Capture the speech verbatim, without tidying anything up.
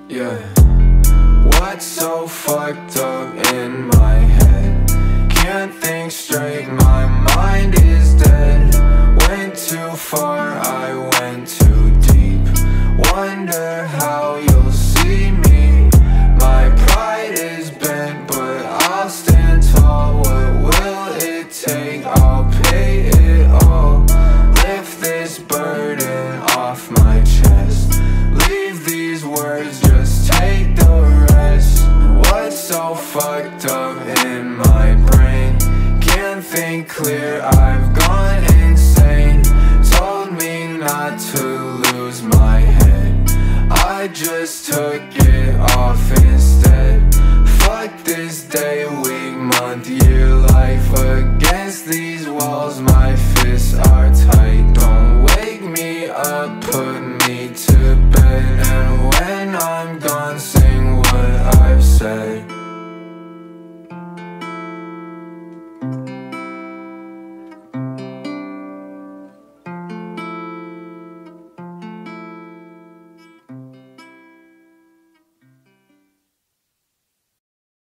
Yeah. What's so fucked up in my head? Can't think straight, my mind is dead. Went too far, I went too deep. Wonder how you'll see me. My pride is bent, but I'll stand tall. What will it take? I'll pay it all. Lift this burden off my chest. Leave these words, just take the rest. What's so fucked up in my brain? Can't think clear, I've gone insane. Told me not to lose my head, I just took it off instead. Fuck this day, week, month, year, life. Against these walls, my fists are tight. Don't wake me up, put me to bed. And when I'm gone, sing what I've said.